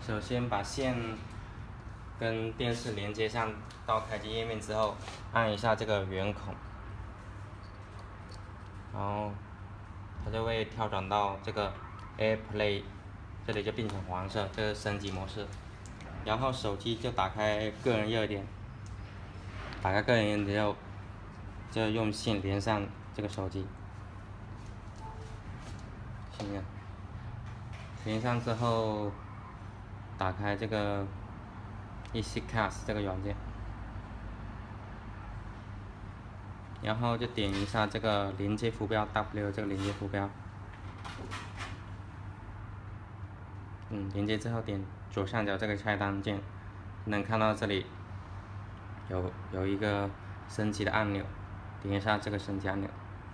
首先把线跟电视连接上到开机页面之后，按一下这个圆孔，然后它就会跳转到这个 AirPlay， 这里就变成黄色，这是升级模式。然后手机就打开个人热点，打开个人热点之后，就用线连上这个手机，连上之后，打开这个 EasyCast 这个软件，然后就点一下这个连接浮标 W 这个连接浮标，连接之后点左上角这个菜单键，能看到这里有一个升级的按钮，点一下这个升级按钮，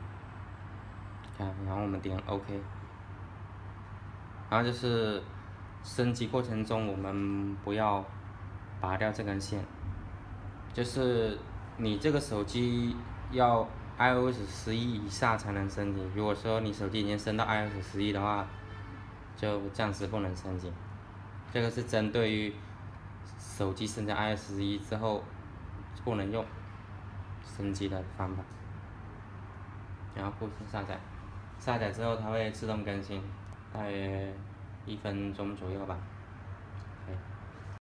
然后我们点 OK， 然后就是升级过程中我们不要拔掉这根线，就是你这个手机要 iOS 11以下才能升级，如果说你手机已经升到 iOS 11的话，就暂时不能升级。这个是针对于手机升到 iOS 11之后不能用升级的方法。然后复制下载，下载之后它会自动更新，大约1分钟左右吧。